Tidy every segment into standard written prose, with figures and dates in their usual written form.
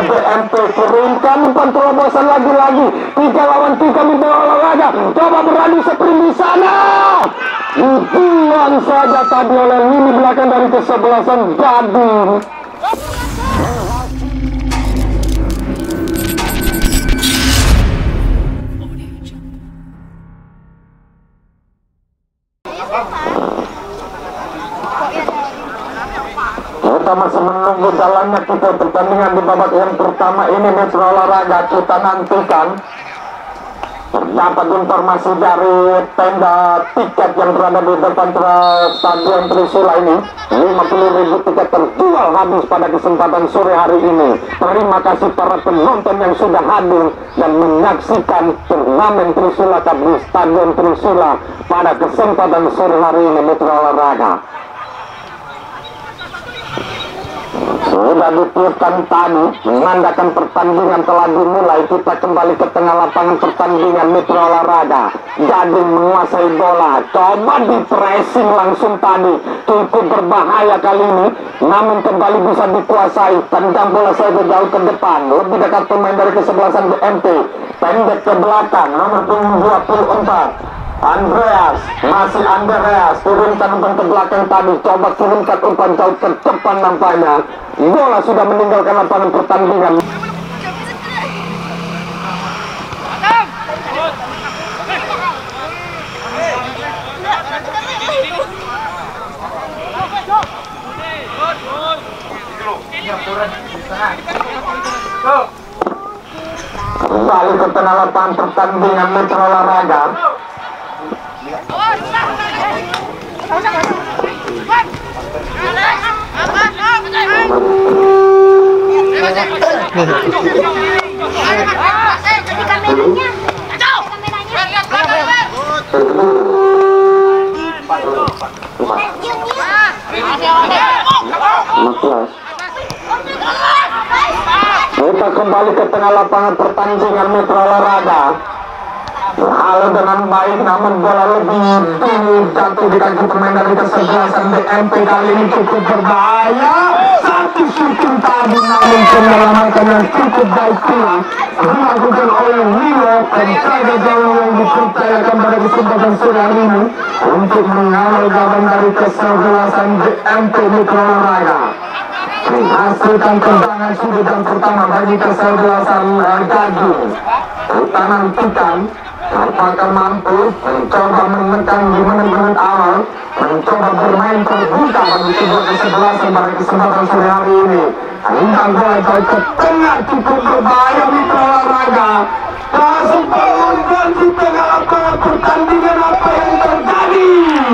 BMP. Kirimkan umpan terobosan lagi-lagi. 3 lawan 3 Mitra Olahraga. Coba beradu sprint di sana. Dibuang saja tadi oleh lini belakang dari kesebelasan Gading. Kita masih menunggu jalannya kita pertandingan di babak yang pertama ini. Mitra Olahraga kita nantikan. Terdapat informasi dari tenda tiket yang berada di depan Stadion Trisula ini, 50.000 tiket terjual habis pada kesempatan sore hari ini. Terima kasih para penonton yang sudah hadir dan menyaksikan turnamen Trisula Cup di Stadion Trisula pada kesempatan sore hari ini. Mitra Olahraga sudah ditiupkan tadi, menandakan pertandingan telah dimulai. Kita kembali ke tengah lapangan pertandingan. Mitra Olahraga Gading menguasai bola, coba di pressing langsung tadi, cukup berbahaya kali ini, namun kembali bisa dikuasai. Tendang bola saja jauh ke depan, lebih dekat pemain dari kesebelasan BMP, pendek ke belakang, nomor 24 Andreas, masih Andreas, turunkan umpan ke belakang tadi, coba turunkan umpan jauh ke depan. Nampaknya bola sudah meninggalkan lapangan pertandingan. Kembali ke tengah lapangan pertandingan. Mitra Olahraga kita kembali ke tengah lapangan pertandingan. Mitra Olahraga lalu dengan baik, namun bola lebih tinggi jatuh di kaki pemain dari kesebelasan BMP. Kali ini cukup berbahaya, satu shooting tadi, namun penyelamatan yang cukup baik pula dilakukan oleh Lilo, penjaga gawang yang dipercayakan pada kesempatan sore hari ini untuk mengawal gawang dari kesebelasan BMP. Mitra Olahraga menghasilkan tendangan sudut yang pertama bagi kesebelasan Gading. Kita nantikan apakah mampu mencoba menekan di menit-menit awal, mencoba bermain terbuka bagi sebuah kesebelasan pada kesempatan sore hari ini. Tendang bola jauh ke tengah, cukup berbahaya. Mitra Olahraga kasih penonton di tengah lapangan pertandingan. Apa yang terjadi?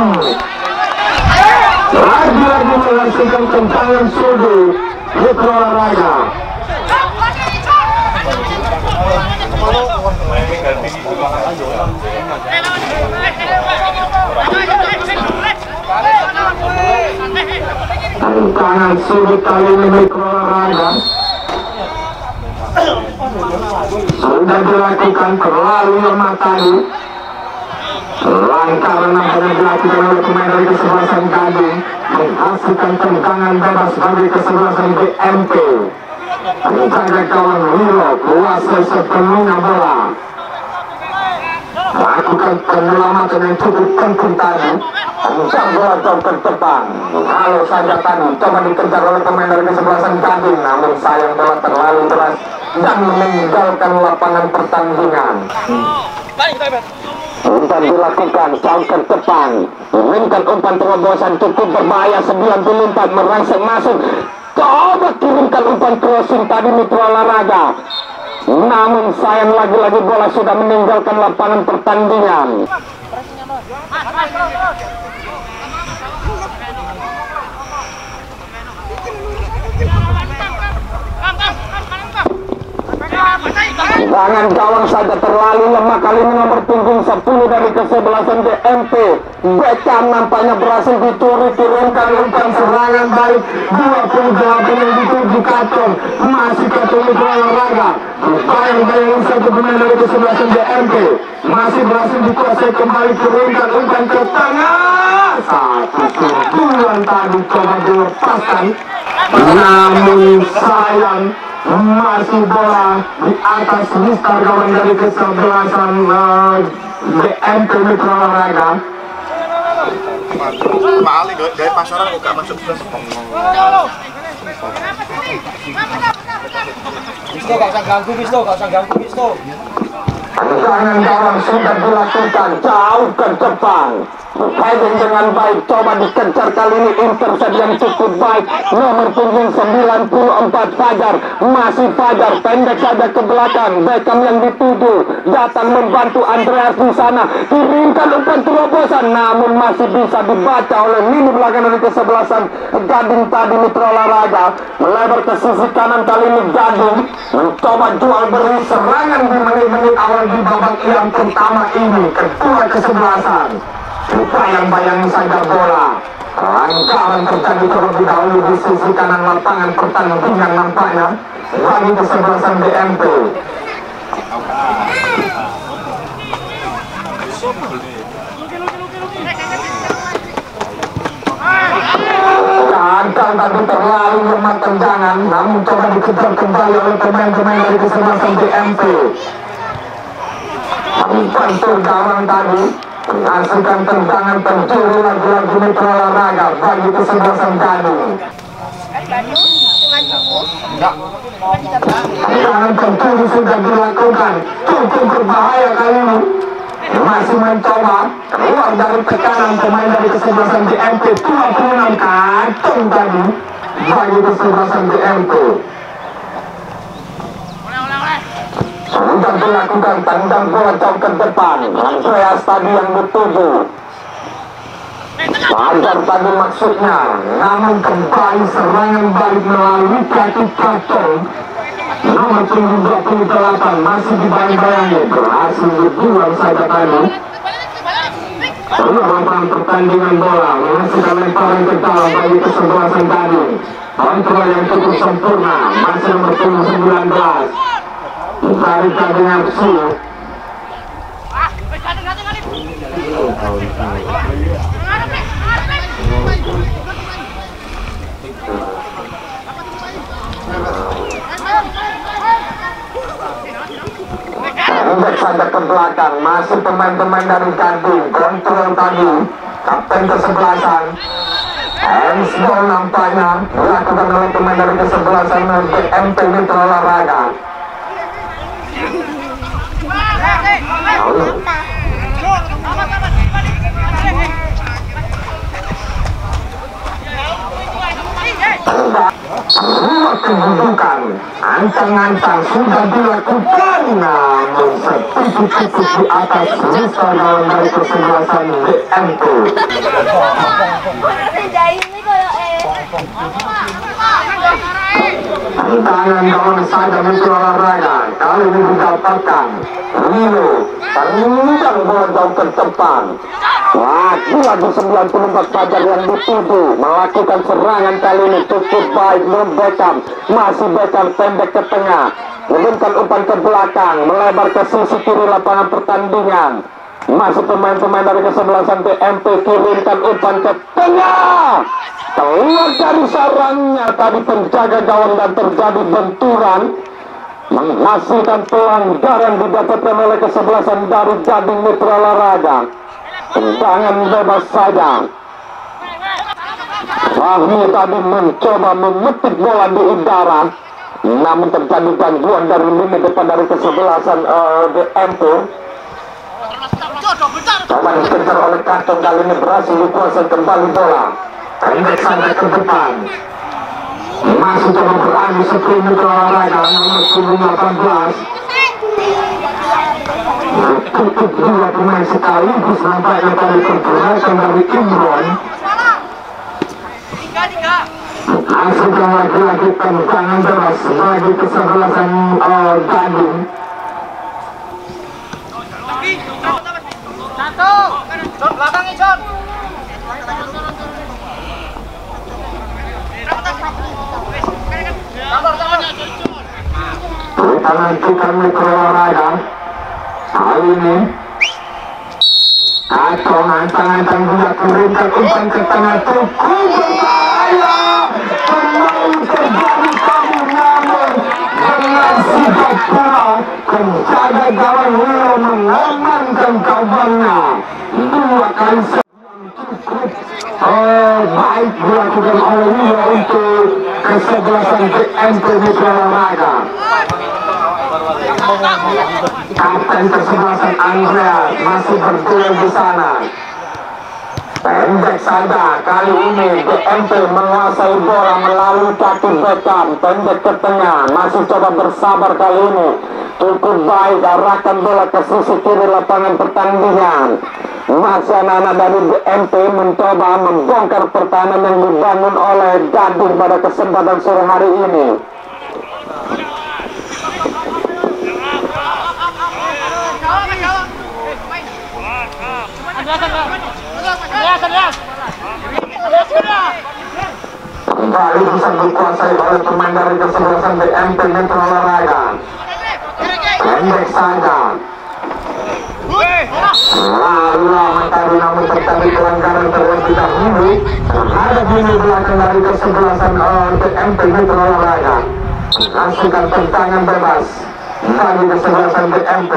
Lagi-lagi menghasilkan tendangan sudut Mitra Olahraga. Tangan sudut kali ini Mitra Olahraga sudah dilakukan terlalu lemah tadi. Langkah nampaknya dilakukan oleh pemain dari kesebelasan Gading, menghasilkan tendangan bebas bagi kesebelasan BMP. Penjaga kawan Lilo kuasai sepenuhnya bola, lakukan penyelamatan yang cukup penting tadi. Tendang bola jauh ke depan, kalau saja tadi coba dikejar oleh pemain dari kesebelasan Gading, namun sayang bola terlalu deras dan meninggalkan lapangan pertandingan. Umpan dilakukan jauh ke depan, menginginkan umpan terobosan cukup berbahaya. 94 merangsek masuk, coba kirimkan umpan crossing tadi Mitra Olahraga, namun sayang lagi-lagi bola sudah meninggalkan lapangan pertandingan. Tangan gawang saja terlalu lemah kali ini, nomor punggung 10 dari kesebelasan BMP. Beckham nampaknya berhasil dicuri, turunkan umpan serangan baik 28 yang dituju Katon, masih Katon Mitra Olahraga. Bayang-bayang satu pemain dari kesebelasan BMP masih berhasil dikuasai, kembali turunkan umpan ke tengah. Satu sundulan tadi coba dilepaskan, namun sayang masih bola di atas Mister gawang dari kesebelasan DMP Mitra Olahraga. Mahal dari pasaran kok gak masuk plus. Bisto, gak usah ganggu Bisto. Tendangan gawang sudah dilakukan jauh ke depan. Heading dengan baik, coba dikejar kali ini, intercept yang cukup baik. Nomor punggung 94 Fajar, masih Fajar, pendek saja ke belakang. Beckham yang dituju, datang membantu Andreas di sana. Kirimkan umpan terobosan, namun masih bisa dibaca oleh lini belakang dari kesebelasan Gading tadi Mitra Olahraga. Melebar ke sisi kanan kali ini Gading mencoba jual beri serangan di menit-menit awal di babak yang pertama ini. Kedua kesebelasan bayang-bayang saja bola. Langkaran terjadi terlebih dahulu di sisi kanan lapangan pertandingan nampaknya bagi kesebelasan DMP. Gagal tadi terlalu lemah tendangan, namun coba dikejar kembali oleh pemain-pemain dari kesebelasan DMP. Bantu gawang tadi menghasilkan tendangan pencuri lagi-lagi Mitra Olahraga bagi kesebelasan Gading. Tendangan pencuri sudah dilakukan, cukup berbahaya kali ini. Masih mencoba keluar dari tekanan pemain dari kesebelasan DMP. 26 kartu tadi bagi kesebelasan DMP. Sudah dilakukan tendang bola jauh ke depan. Andreas tadi yang dituju. Fajar tadi maksudnya, namun kembali serangan balik melalui kaki kacang. Nomor punggung 28 masih dibayang-bayangi, berhasil dibuang saja tadi. Lapangan pertandingan bola menghasilkan lemparan ke dalam bagi kesebelasan tadi. Kontrol yang cukup sempurna, masih nomor punggung 19. Tarik dengan Su. Pendek saja ke belakang, masih pemain-pemain dari Gading. Kontrol tadi, kapten kesebelasan. Handsball nampaknya dilakukan oleh pemain dari kesebelasan DMP Mitra Olahraga. Semua kedudukan ancang-ancang sudah dilakukan, namun sedikit di atas Mister gawang dari kesebelasan DMP. Tantangan gawang saja Mitra Olahraga kali ini didapatkan Lino tendang bola jauh ke depan. Lagi-lagi 94 Fajar yang dituju melakukan serangan kali ini cukup baik. Beckham, masih Beckham pendek ke tengah, mengirimkan umpan ke belakang, melebar ke sisi kiri lapangan pertandingan. Masih pemain-pemain dari kesebelasan DMP kirimkan umpan ke tengah. Keluar dari sarangnya tadi penjaga gawang dan terjadi benturan, menghasilkan pelanggaran didapatkan oleh kesebelasan dari Gading Mitra Olahraga. Tendangan bebas saja. Fahmi tadi mencoba memetik bola di udara, namun terjadi gangguan dari lini depan dari kesebelasan DMP. Coba dikejar oleh Kacang, kali ini berhasil dikuasai kembali bola. Pendek saja ke depan. Masih coba berani 10 Mitra Olahraga nomor 18. Cukup dua pemain sekaligus nampaknya tadi pergerakan dari Imron. Hasilkan lagi-lagi tendangan deras bagi kesebelasan Gading. John, belakangnya John. Kita nantikan Mitra Olahraga kali ini. Kacang ancang-ancang juga kirimkan umpan ke tengah, cukup berbahaya. Pemain terjadi kabur, namun gawang Wiro mengamankan kawannya 2 kali cukup. Baik dilakukan oleh Wiro untuk kesebelasan BMP Mitra Olahraga. Kapten kesebelasan Andrea masih berduel di sana. Pendek saja kali ini BMP menguasai bola melalui kaki Beckham, pendek ke tengah, masih coba bersabar kali ini. Cukup baik arahkan bola ke sisi kiri lapangan pertandingan. Masih anak-anak dari BMP mencoba membongkar pertahanan yang dibangun oleh Gading pada kesempatan sore hari ini. Kembali bisa dikuasai oleh pemain dari kesebelasan BMP Mitra Olahraga. Pendek saja. Lalu lawan tadi namun terjadi pelanggaran terlebih dahulu terhadap lini belakang dari kesebelasan BMP Mitra Olahraga. Menghasilkan tendangan bebas bagi kesebelasan BMP.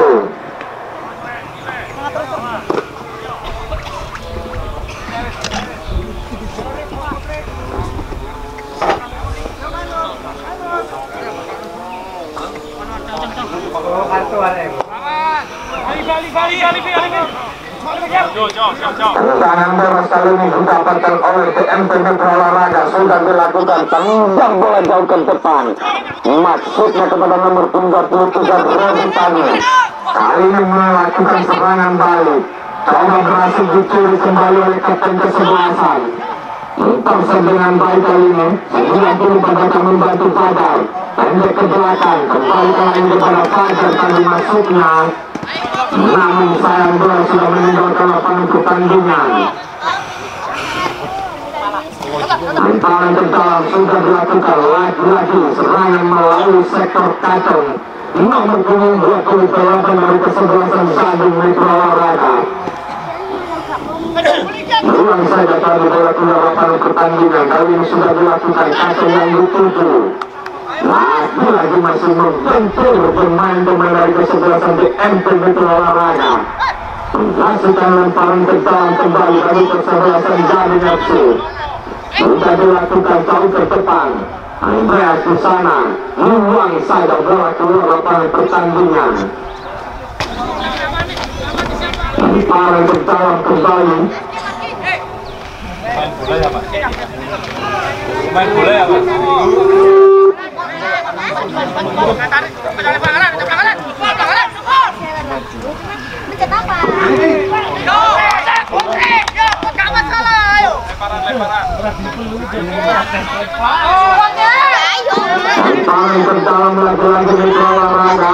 Tendangan bebas kali ini didapatkan oleh BMP Mitra Olahraga. Sudah dilakukan tendang bola jauh ke depan, maksudnya kepada nomor 33 Rentani. Kali ini melakukan serangan balik, coba berhasil dicuri kembali oleh kapten kesebelasan. Intercept dengan baik kali ini 94 datang membantu Fajar. Pendek ke belakang, kembali ke lain kepada Fajar tadi masuknya. Namun sayang bola sudah meninggalkan lapangan pertandingan. Lemparan ke dalam sudah dilakukan lagi-lagi serangan melalui sektor kacang. Nomor punggung 28 dari kesebelasan Gading Mitra Olahraga. Ulang saja tadi bola keluar lapangan pertandingan. Kali ini sudah dilakukan kacang yang dituju. Lagi masih membentur pemain-pemain dari kesebelasan BMP Mitra Olahraga. Menghasilkan lemparan ke dalam kembali dari kesebelasan Gading FC. Sudah dilakukan jauh ke depan. Andreas di sana membuang saja bola keluar lapangan pertandingan. Lemparan ke dalam kembali. Main bola ya, Pak? Lemparan ke dalam lagi-lagi Mitra Olahraga.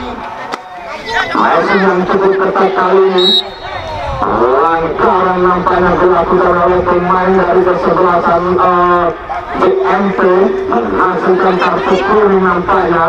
Masih yang cukup ketat kali ini. Pelanggaran nampaknya dilakukan oleh pemain dari kesebelasan BMP, menghasilkan kartu kuning nampaknya.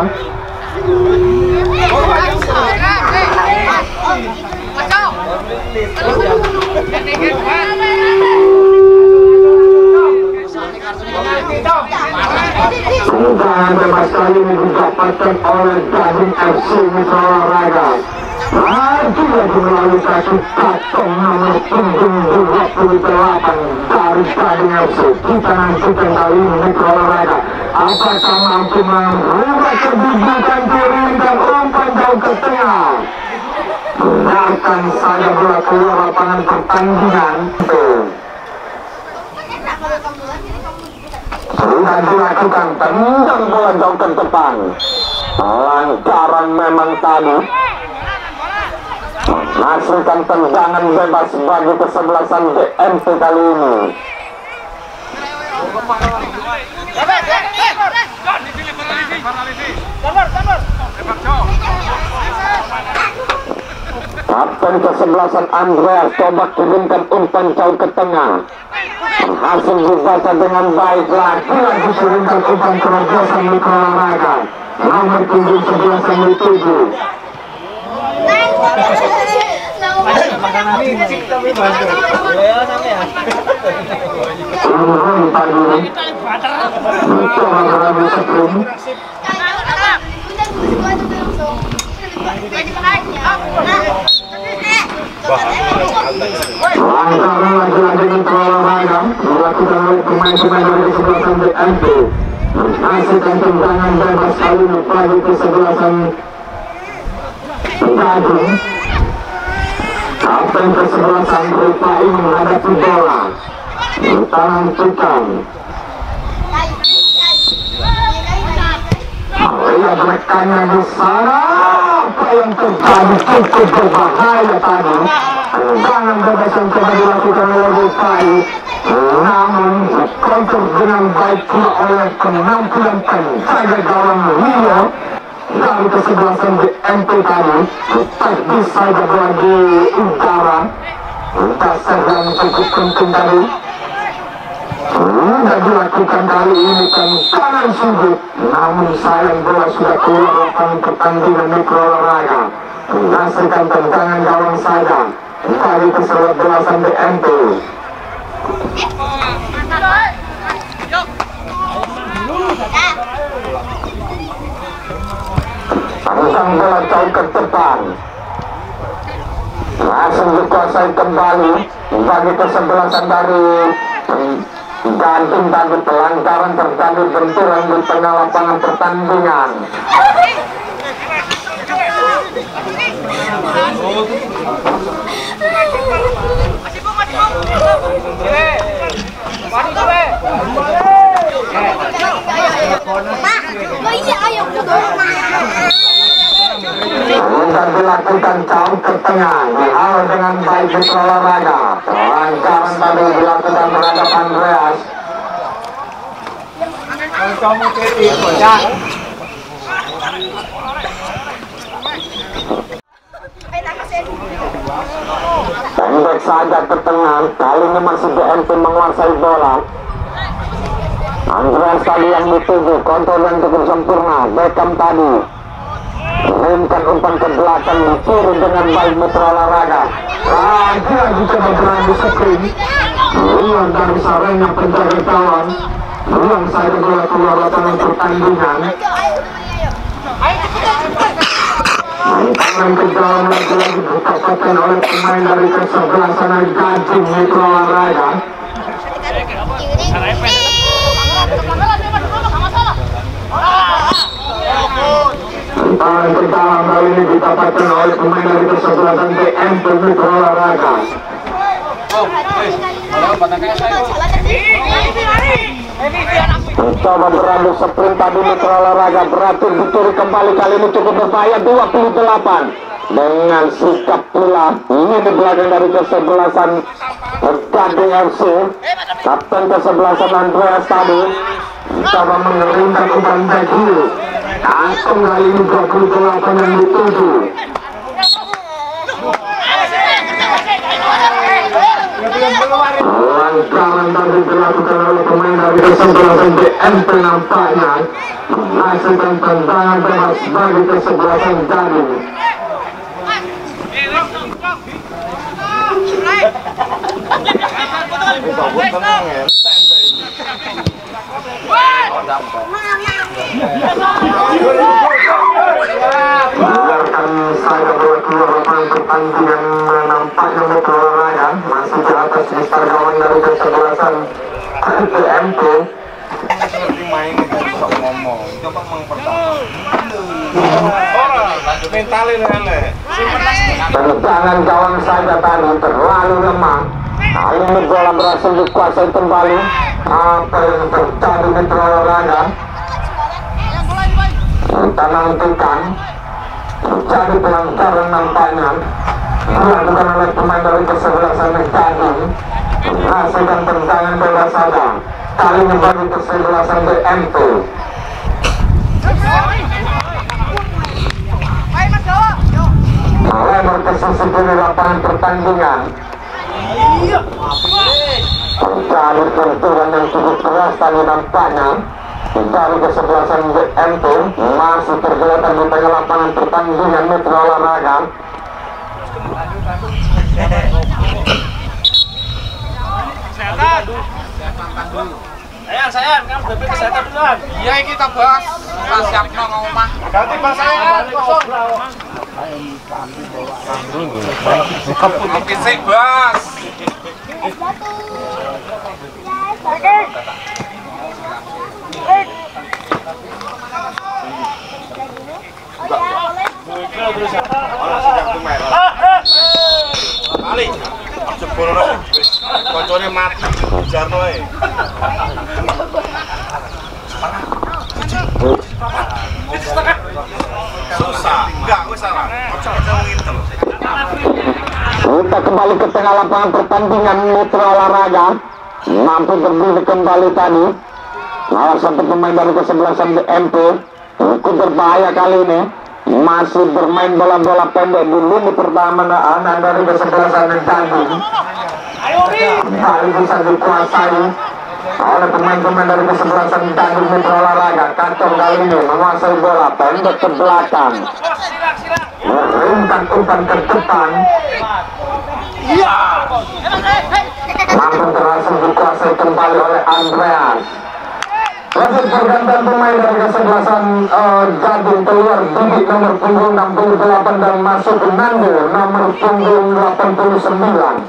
Tendangan bebas kali ini didapatkan oleh Gading FC Mitra Olahraga. Lagi-lagi melalui kaki Katong nomor punggung 28 dari Gading FC. Kita nantikan kali ini Mitra Olahraga apakah mampu merubah kedudukan diri dan umpan jauh ke tengah. Biarkan saja bola keluar lapangan pertandingan. Sudah dilakukan tendang bola jauh ke depan. Pelanggaran memang tadi. Menghasilkan tendangan bebas bagi kesebelasan BMP kali ini. Kapten kesebelasan Andreas coba kirimkan umpan jauh ke tengah. Berhasil dibaca dengan baik, lagi kirimkan umpan terobosan Mitra Olahraga. Nomor punggung 11 yang dituju. Turun tadi mencoba beradu sprint. Lantaran lagi-lagi Mitra Olahraga dilakukan oleh pemain-pemain dari kesebelasan BMP menghasilkan tendangan bebas kali ini bagi kesebelasan Gading. Kapten kesebelasan Rifai menghadapi bola di tangan Tukang. Lihat rekannya di sana, apa yang terjadi cukup berbahaya tadi. Tendangan bebas yang coba dilakukan oleh Rifai, namun dikontrol dengan baik pula oleh penampilan penjaga gawang Rio dari kesebelasan BMP tadi. Teknis saja bagi udara, dasar yang cukup penting tadi. Sudah dilakukan kali ini kan kanan sudut, namun sayang bola sudah keluar lapangan pertandingan Mitra Olahraga, menghasilkan tendangan gawang saja dari kesebelasan BMP. Tentang bola jauh ke depan, langsung dikuasai kembali bagi kesebelasan dari Gading tadi. Pelanggaran terjadi benturan di tengah lapangan pertandingan. Sudah dilakukan jauh ke tengah, dihalau dengan baik Mitra Olahraga. Pelanggaran tadi dilakukan terhadap Andreas. Pendek saja ke tengah, kali ini masih BMP menguasai bola. Andreas tadi yang dituju, kontrol yang cukup sempurna. Beckham tadi kirimkan umpan ke belakang, ditiru dengan baik Mitra Olahraga. Lagi coba berani sprint, luar dari sarangnya penjaga gawang. Buang saja bola keluar lapangan pertandingan. Tangan ke dalam lagi-lagi dikatakan oleh pemain dari kesebelasan Gading Mitra Olahraga. Tangan ke dalam kali ini dikatakan oleh pemain dari kesebelasan BMP Mitra Olahraga. Mencoba beradu sprint tadi Mitra Olahraga, beratur dicuri kembali, kali ini cukup berbahaya. 28 dengan sikap pula ini di belakang dari kesebelasan Gading FC. Kapten kesebelasan Andreas tadi mencoba mengeringkan umpan bagi langsung kali ini 28 yang dituju. Lantaran tadi dilakukan oleh pemain dari kesebelasan BMP nampaknya menghasilkan tendangan bebas bagi kesebelasan Gading. Biarkan saya bola keluar lapangan pertandingan, nampaknya Mitra Olahraga masih di atas mistar gawang dari kesebelasan BMP. Seperti main kok ngomong, coba mempertahankan. Mentalin lele. Tendangan gawang saja tadi terlalu lemah. Kali ini bola berhasil dikuasai kembali. Apa yang terjadi Mitra Olahraga? Kita nantikan terjadi pelanggaran nampaknya dilakukan oleh pemain dari kesebelasan Gading, menghasilkan tendangan bebas saja. Kali ini bagi kesebelasan BMP. Lebar ke sisi kiri lapangan pertandingan. Terjadi benturan yang cukup keras tadi nampaknya dari kesebelasan BMP, masih tergeletak di tengah lapangan pertandingan Mitra Olahraga. Sayang, kamu bebek kesehatan duluan. Iya, kita bahas. Kita siap nong omah. Ganti Bang Sayang, kosong. Oke sih, Bos. Kali, jebol ora koncone mati, jarno ae. Susah, enggak wis salah. Ojo ngintel. Kita kembali ke tengah lapangan pertandingan Mitra Olahraga. Mampu berdiri kembali tadi. Salah satu pemain dari kesebelasan DMP. Cukup berbahaya kali ini. Masih bermain bola-bola pendek di lini pertama anak dari kesebelasan Tanjung. Kali bisa dikuasai oleh pemain-pemain dari kesebelasan Tanjung Mitra Olahraga. Kacau kali ini menguasai bola pendek ke belakang. Meringkat umpan ke depan. Mampu berhasil dikuasai kembali oleh Andreas. Proses pergantian pemain dari kesebelasan Gading keluar Didi nomor punggung 68 dan masuk ke Nando nomor punggung 89.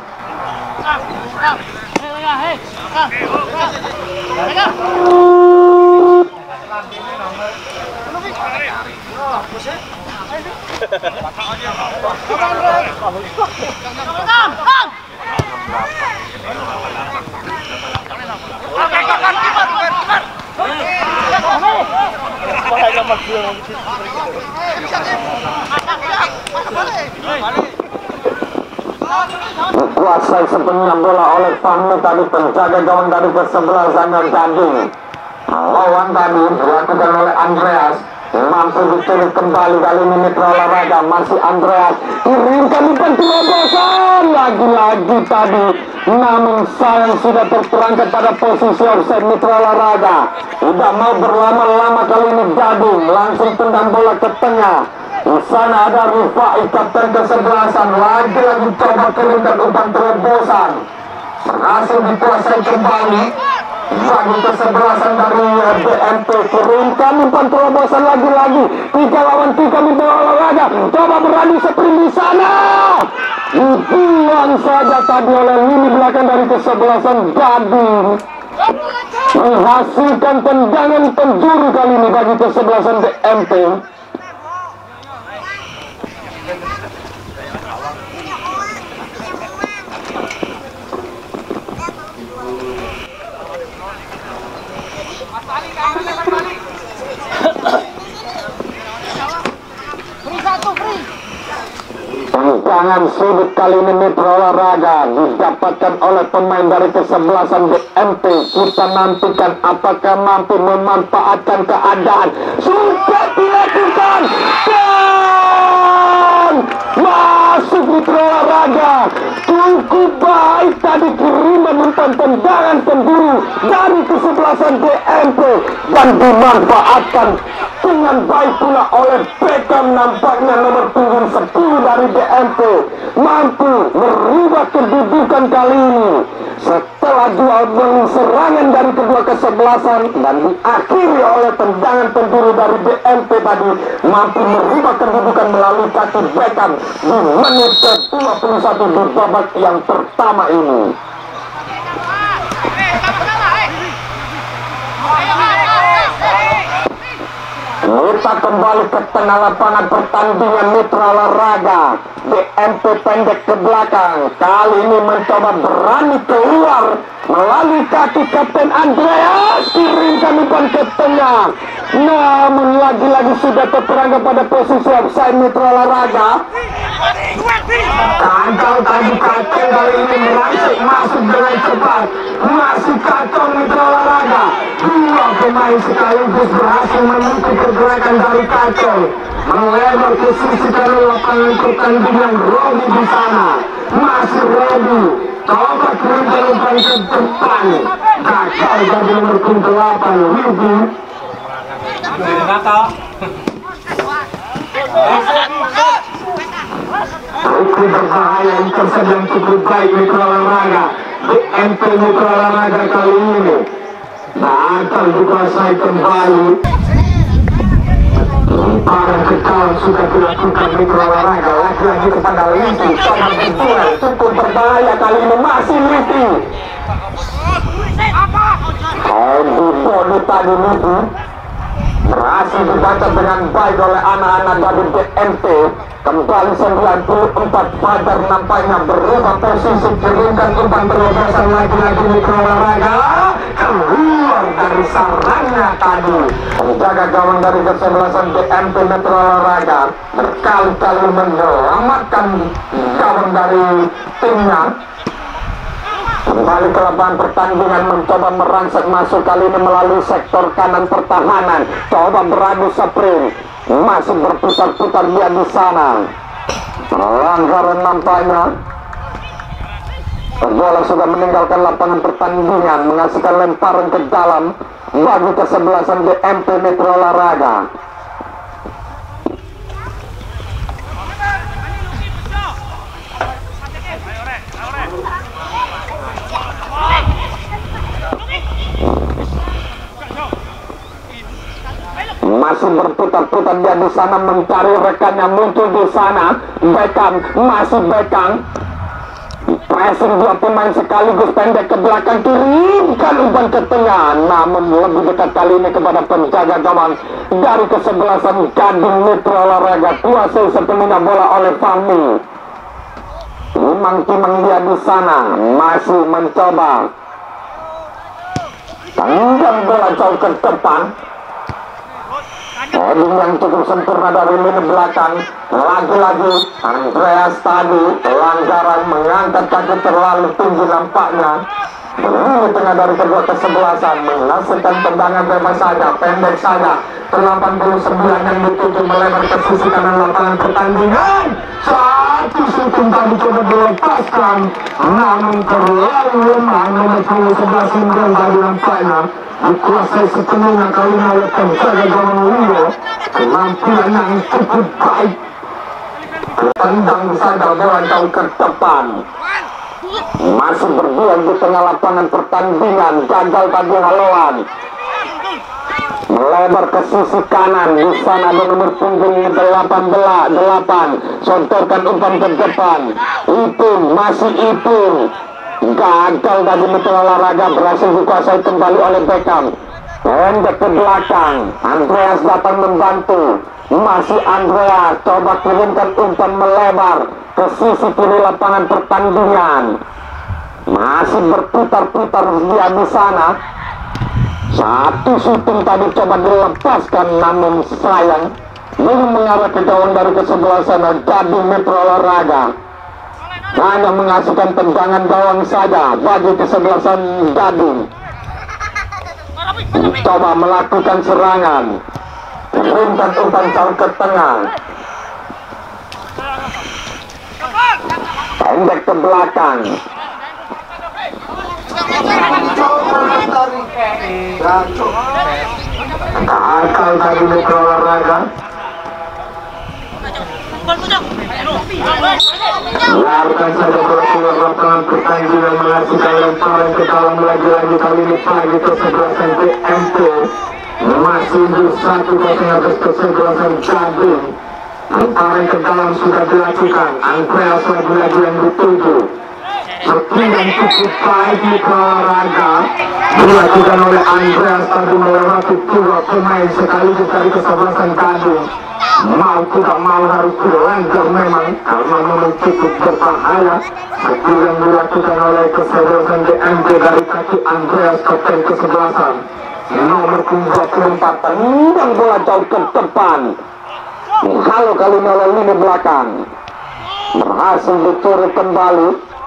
Dikuasai sepenuhnya bola oleh Fahmi tadi, penjaga gawang dari kesebelasan Gading. Lawan tadi dilakukan oleh Andreas. Mampu dicuri kembali kali ini Mitra Olahraga. Masih Andreas kirimkan umpan terobosan lagi-lagi tadi, namun sayang sudah terperangkap pada posisi offside Mitra Olahraga. Tidak mau berlama-lama kali ini Gading, langsung tendang bola ke tengah. Di sana ada Rifai, kapten kesebelasan, lagi-lagi coba kirimkan umpan terobosan, berhasil dikuasai kembali bagi kesebelasan dari DMP. Kirimkan umpan terobosan lagi-lagi, 3 lawan 3 Mitra Olahraga, coba beradu sprint di sana, dibuang saja tadi oleh lini belakang dari kesebelasan Gading, menghasilkan tendangan penjuru kali ini bagi kesebelasan DMP. Tendangan sudut kali ini Mitra Olahraga didapatkan oleh pemain dari kesebelasan DMP. Kita nantikan apakah mampu memanfaatkan keadaan. Sudah dilakukan dan masuk Mitra Olahraga. Cukup baik tadi kiriman umpan tendangan penjuru dari kesebelasan DMP dan dimanfaatkan dengan baik pula oleh Beckham. Nampaknya nomor punggung 10 dari DMP mampu merubah kedudukan kali ini setelah duel serangan dari kedua kesebelasan dan diakhiri oleh tendangan penjuru dari DMP tadi, mampu merubah kedudukan melalui kaki Beckham di menit ke-21 di babak yang pertama ini. Kita kembali ke tengah lapangan pertandingan Mitra Olahraga. DMP pendek ke belakang, kali ini mencoba berani keluar melalui kaki Kapten Andreas, kirimkan umpan ke tengah, namun lagi-lagi sudah terperangkap pada posisi offside Mitra Olahraga. Gagal tadi Kapten kali ini merangsek masuk dengan cepat, masih kacau Mitra Olahraga. Dua pemain sekaligus berhasil menutup pergerakan dari kacau, melebar ke sisi kanan lapangan pertandingan. Robi di sana, masih Robi, coba kirimkan umpan ke depan, gagal dari nomor 8 Widi. Cukup berbahaya, intercept yang cukup baik Mitra Olahraga. DMP Mitra Olahraga kali ini gagal dikuasai kembali. Para kekal sudah dilakukan Mitra Olahraga. Lagi-lagi kepada Liti, coba berduel, cukup berbahaya kali ini, masih Liti. Body tadi Liti berhasil dibaca dengan baik oleh anak-anak dari DMT. Kembali 94, Fajar nampaknya berubah posisi, kirimkan umpan berlebihan lagi-lagi Mitra Olahraga, keluar dari sarangnya tadi. Penjaga gawang dari kesebelasan DMT Mitra Olahraga berkali-kali menyelamatkan gawang dari timnya. Kembali ke lapangan pertandingan, mencoba merangsek masuk kali ini melalui sektor kanan pertahanan. Coba beradu sprint, masih berputar-putar dia di sana. Pelanggaran nampaknya. Bola sudah meninggalkan lapangan pertandingan, menghasilkan lemparan ke dalam bagi kesebelasan DMP Mitra Olahraga. Masih berputar-putar dia di sana mencari rekannya, muncul di sana Beckham, masih Beckham pressing dua pemain sekaligus, pendek ke belakang, kirimkan umpan ke tengah, namun lebih dekat kali ini kepada penjaga gawang dari kesebelasan Gading Mitra Olahraga. Kuasai sepenuhnya bola oleh Fahmi. Timang-timang dia di sana masih mencoba tendang bola jauh ke depan. Heading yang cukup sempurna dari lini belakang. Lagi-lagi Andreas tadi pelanggaran, mengangkat kaki terlalu tinggi nampaknya. Di tengah dari kedua kesebelasan menghasilkan tendangan bebas saja, pendek saja. 89 yang dituju melebar ke sisi kanan lapangan pertandingan. Satu syuting tadi coba dilepaskan, namun terlalu lemah nomor 11 Indra tadi nampaknya dikuasai sepenuhnya kali ini oleh penjaga gawang Lino. Penampilan yang cukup baik, tendang saja bola jauh ke depan. Masih berduel di tengah lapangan pertandingan, gagal tadi haluan. Melebar ke sisi kanan, di sana ada nomor punggung 8, sontorkan umpan ke depan. Ipung, masih Ipung. Gagal tadi Mitra Olahraga, berhasil dikuasai kembali oleh Beckham. Pendek ke belakang, Andreas datang membantu. Masih Andreas, coba kirimkan umpan melebar ke sisi kiri lapangan pertandingan. Masih berputar-putar dia di sana. Satu syuting tadi coba dilepaskan, namun sayang belum mengarah ke gawang dari kesebelasan Gading Mitra Olahraga. Hanya menghasilkan tendangan gawang saja bagi kesebelasan Gading. Coba melakukan serangan, kirimkan umpan jauh ke tengah, pendek ke belakang. Gagal tadi Mitra Olahraga. Biarkan saja bola keluar lapangan pertandingan, menghasilkan lemparan ke dalam lagi-lagi kali ini bagi kesebelasan DMT. Masih di 1-0 atas kesebelasan Gading. Lemparan ke dalam sudah dilakukan, Andreas lagi-lagi yang dituju. Pertandingan cukup baik Mitra Olahraga dilakukan oleh Andreas tadi melewati dua pemain sekaligus dari kesebelasan Gading. Mau tidak mau harus dilanggar memang, karena memang cukup berbahaya. Seperti yang dilakukan oleh kesebelasan DMT dari kaki Andreas, kapten kesebelasan nomor 24, tendang bola jauh ke depan. Halo kali ini oleh lini belakang, berhasil dicuri kembali.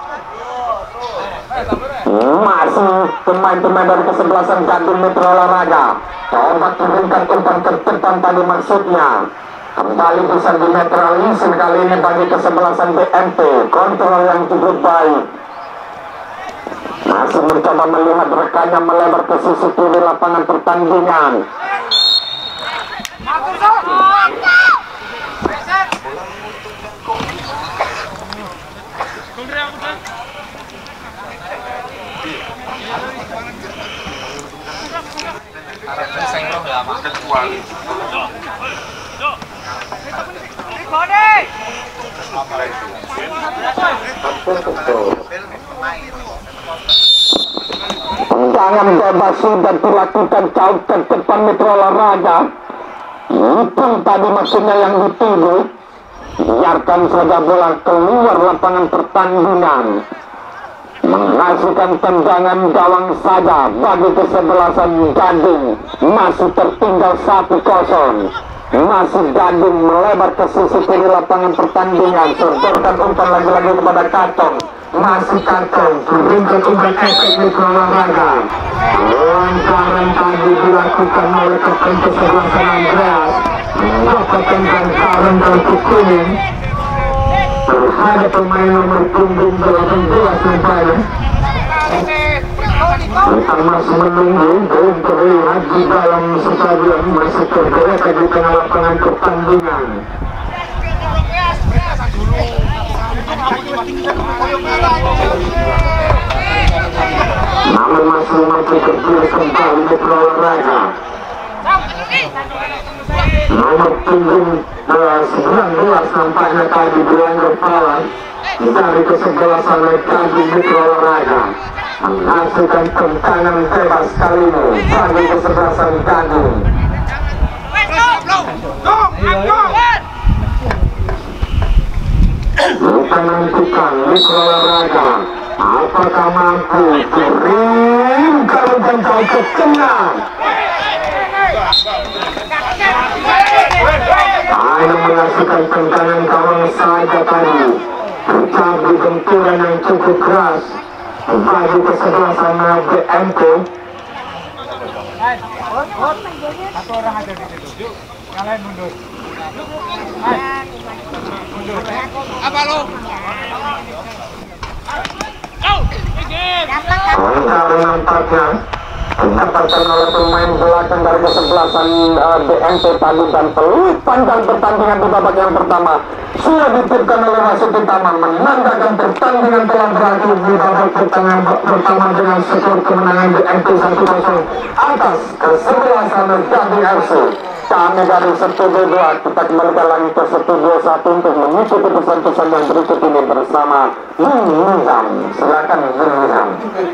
Masih pemain-pemain dari kesebelasan Gading Mitra Olahraga coba kirimkan umpan ke depan tadi, maksudnya kembali bisa dinetralisir kali ini bagi kesebelasan DMT. Kontrol yang cukup baik, masih mencoba melihat rekannya melebar ke sisi kiri lapangan pertandingan. Tendangan bebas sudah dilakukan jauh ke depan Mitra Olahraga. Itu tadi maksudnya yang dituju. Biarkan saja bola keluar lapangan pertandingan. Menghasilkan tendangan gawang saja bagi kesebelasan Gading. Masih tertinggal 1-0. Masih Gading melebar ke sisi kiri lapangan pertandingan. Sodorkan umpan lagi-lagi kepada Kantong. Masih Kantong kirimkan umpan efek Mitra Olahraga. Lantaran tadi dilakukan oleh kapten kesebelasan Andreas, mendapatkan jangkaran kartu kuning terhadap pemain nomor punggung 18 nampaknya. Kita masih menunggu, belum terlihat di dalam stadion, masih tergerak di tengah lapangan pertandingan. Namun masih mampu berdiri kembali Mitra Olahraga. Nomor punggung 19 nampaknya tadi dianggap kalah dari kesebelasan Gading Mitra Olahraga. Menghasilkan tendangan bebas kali ini bagi kesebelasan Gading. Kita nantikan Mitra Olahraga apakah mampu kirimkan umpan jauh ke tengah. Hanya menghasilkan tendangan gawang saja tadi. Terjadi benturan yang cukup keras bagi kesebelasan BMK. Satu orang ada di situ. Yang lain mundur. Mundur. Apa lo? Kalau nampaknya didapatkan oleh pemain belakang dari kesebelasan BMP tadi dan peluit panjang pertandingan di babak yang pertama sudah ditipkan oleh Wasit Utama, menandakan pertandingan telah berakhir di babak pertama dengan skor kemenangan BMP 1-0 atas kesebelasan Gading FC. Kami dari Studio 2 kita kembalikan lagi ke Studio 1 untuk mengikuti pesan-pesan yang berikut ini bersama Nizam. Silakan Nizam.